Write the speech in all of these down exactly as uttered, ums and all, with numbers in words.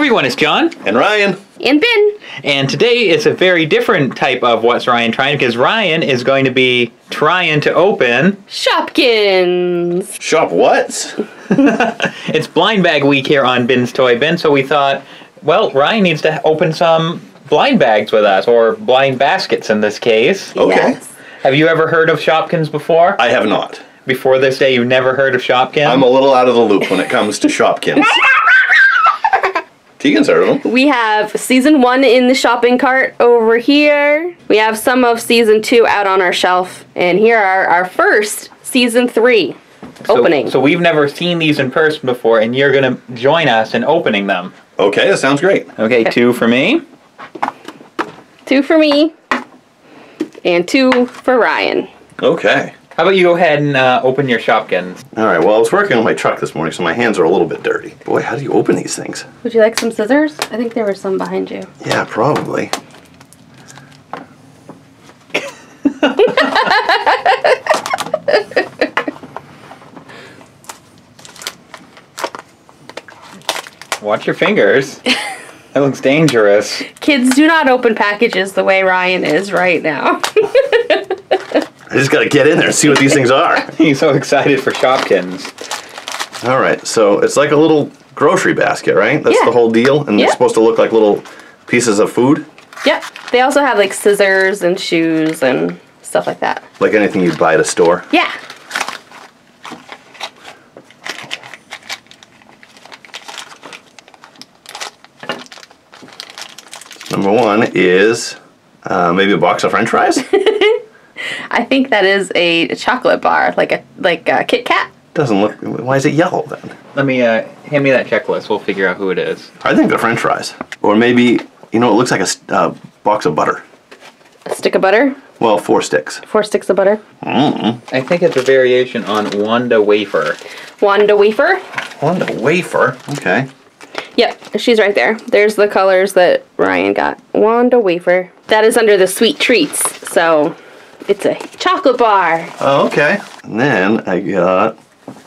everyone, it's John. And Ryan. And Ben. And today it's a very different type of What's Ryan Trying, because Ryan is going to be trying to open... Shopkins. Shop what? It's blind bag week here on Ben's Toy Bin, so we thought, well, Ryan needs to open some blind bags with us, or blind baskets in this case. Okay. Yes. Have you ever heard of Shopkins before? I have not. Before this day, you've never heard of Shopkins? I'm a little out of the loop when it comes to Shopkins. Tegan's heard of them. We have season one in the shopping cart over here. We have some of season two out on our shelf. And here are our first season three so, opening. So we've never seen these in person before, and you're going to join us in opening them. Okay, that sounds great. Okay, two for me. Two for me. And two for Ryan. Okay. How about you go ahead and uh, open your Shopkins? All right, well, I was working on my truck this morning, so my hands are a little bit dirty. Boy, how do you open these things? Would you like some scissors? I think there were some behind you. Yeah, probably. Watch your fingers. That looks dangerous. Kids do not open packages the way Ryan is right now. I just got to get in there and see what these things are. He's so excited for Shopkins. All right, so it's like a little grocery basket, right? That's Yeah. the whole deal? And Yeah. they're supposed to look like little pieces of food? Yep. They also have like scissors and shoes and stuff like that. Like anything you'd buy at a store? Yeah. Number one is uh, maybe a box of French fries? I think that is a chocolate bar, like a like a Kit Kat. Doesn't look. Why is it yellow then? Let me, uh, hand me that checklist. We'll figure out who it is. I think they're French fries. Or maybe, you know, it looks like a s- uh, box of butter. A stick of butter. Well, four sticks. Four sticks of butter. Mm-mm. I think it's a variation on Wanda Wafer. Wanda wafer. Wanda wafer. Okay. Yep, she's right there. There's the colors that Ryan got. Wanda wafer. That is under the sweet treats, so it's a chocolate bar. Oh, okay. And then I got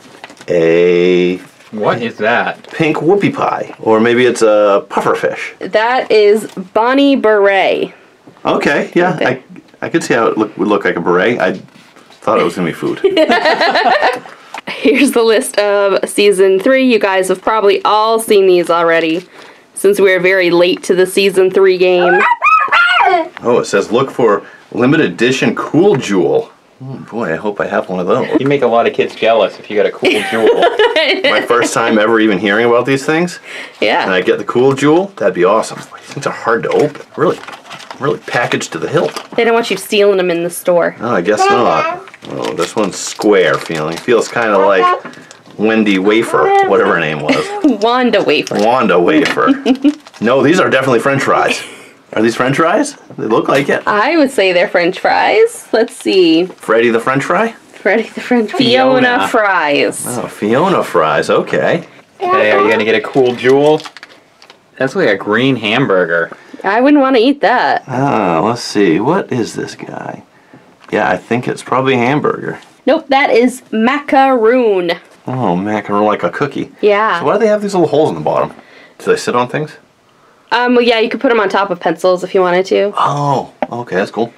a What is that? pink whoopie pie. Or maybe it's a puffer fish. That is Bonnie Beret. Okay, yeah. Okay. I, I could see how it look, would look like a beret. I thought it was going to be food. Here's the list of season three. You guys have probably all seen these already, since we're very late to the season three game. Oh, it says look for limited edition Cool Jewel. Oh boy, I hope I have one of those. You make a lot of kids jealous if you got a cool jewel. My first time ever even hearing about these things. Yeah. And I get the Cool Jewel, that'd be awesome. These things are hard to open. Really, really packaged to the hilt. They don't want you stealing them in the store. Oh, I guess not. Oh, this one's square feeling. Feels kind of like Wendy Wafer, whatever her name was. Wanda wafer. Wanda Wafer. No, these are definitely French fries. Are these French fries? They look like it. I would say they're French fries. Let's see. Freddy the French fry? Freddy the French Fiona, Fiona. fries. Oh, Fiona fries. Okay. Hey, are you gonna get a cool jewel? That's like a green hamburger. I wouldn't want to eat that. Ah, let's see. What is this guy? Yeah, I think it's probably a hamburger. Nope, that is macaroon. Oh, macaron like a cookie. Yeah. So why do they have these little holes in the bottom? Do they sit on things? Um, well, yeah, you could put them on top of pencils if you wanted to. Oh, okay, that's cool.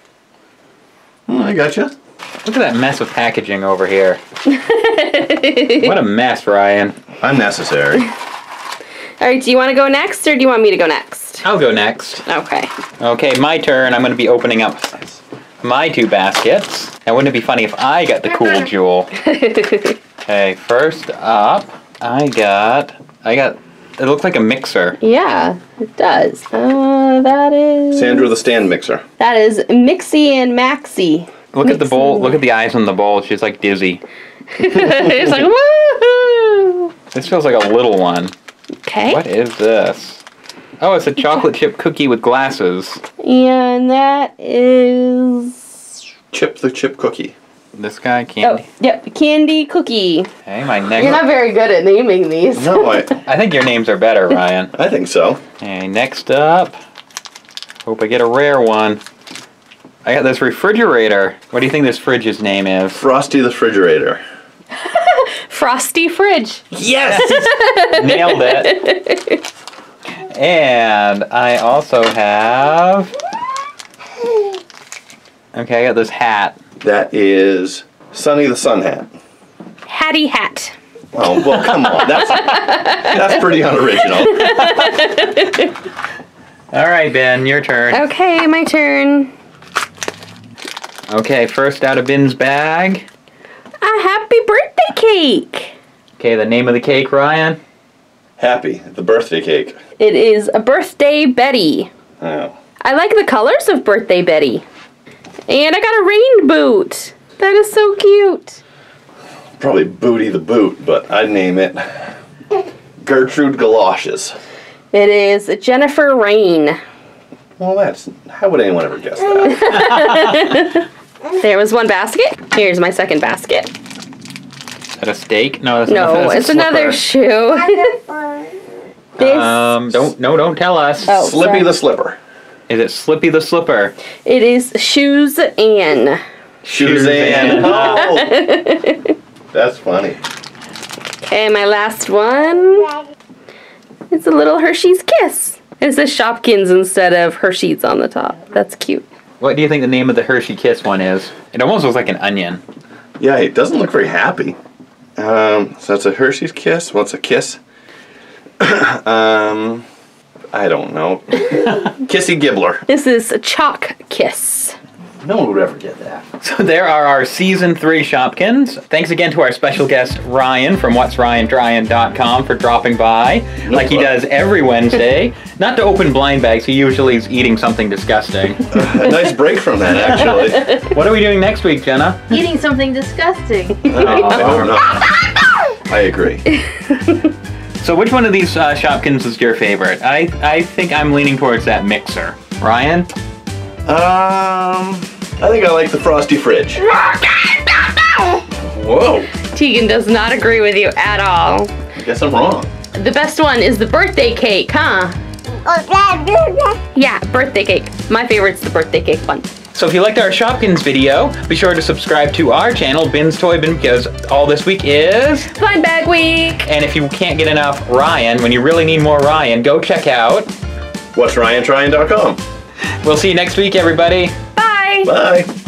Hmm, I gotcha. Look at that mess of packaging over here. What a mess, Ryan. Unnecessary. All right, do you want to go next, or do you want me to go next? I'll go next. Okay. Okay, my turn. I'm gonna be opening up my two baskets. Now, wouldn't it be funny if I got the cool jewel? Okay, first up, I got, I got, it looks like a mixer. Yeah, it does. Uh, that is... Sandra the stand mixer. That is Mixie and Maxie. Look at the Mixie. bowl, look at the eyes on the bowl. She's like dizzy. It's like, woohoo! This feels like a little one. Okay. What is this? Oh, it's a chocolate chip cookie with glasses. And that is... Chip the chip cookie. This guy candy. Oh, yep, candy cookie. Okay, my next. You're not very good at naming these. No, I, I think your names are better, Ryan. I think so. Okay, next up. Hope I get a rare one. I got this refrigerator. What do you think this fridge's name is? Frosty the refrigerator. Frosty fridge. Yes! Nailed it. And I also have... Okay, I got this hat. That is Sunny the Sun Hat. Hattie hat. Oh, well, come on. That's, that's pretty unoriginal. All right, Ben, your turn. Okay, my turn. Okay, first out of Ben's bag. A happy birthday cake. Okay, the name of the cake, Ryan? Happy, the birthday cake. It is a Birthday Betty. Oh. I like the colors of Birthday Betty. And I got a rain boot. That is so cute. Probably Booty the Boot, but I'd name it Gertrude Galoshes. It is Jennifer Rain. Well, that's... How would anyone ever guess that? There was one basket. Here's my second basket. Is that a steak? No, that's No, that's a it's another slipper. shoe. This, Um, don't, no, don't tell us. Oh. Slippy sorry. the Slipper. Is it Slippy the Slipper? it is Shoes Ann. Suzanne. Oh! That's funny. Okay, my last one. It's a little Hershey's Kiss. It says Shopkins instead of Hershey's on the top. That's cute. What do you think the name of the Hershey Kiss one is? It almost looks like an onion. Yeah, it doesn't look very happy. Um, so that's a Hershey's Kiss. What's a kiss? um, I don't know. Kissy Gibbler. This is a Chalk Kiss. No one would ever get that. So there are our season three Shopkins. Thanks again to our special guest Ryan from what's ryan tryin dot com for dropping by, like he does every Wednesday. Not to open blind bags, he usually is eating something disgusting. A nice break from that, actually. What are we doing next week, Jenna? Eating something disgusting. Oh, I hope not. I agree. So which one of these uh, Shopkins is your favorite? I, I think I'm leaning towards that mixer. Ryan? Um, I think I like the Frosty Fridge. Whoa. Tegan does not agree with you at all. I guess I'm wrong. The best one is the birthday cake, huh? Yeah, birthday cake. My favorite's the birthday cake one. So if you liked our Shopkins video, be sure to subscribe to our channel, Bin's Toy Bin, because all this week is... Blind Bag Week! And if you can't get enough Ryan, when you really need more Ryan, go check out... what's ryan tryin dot com. We'll see you next week, everybody. Bye! Bye.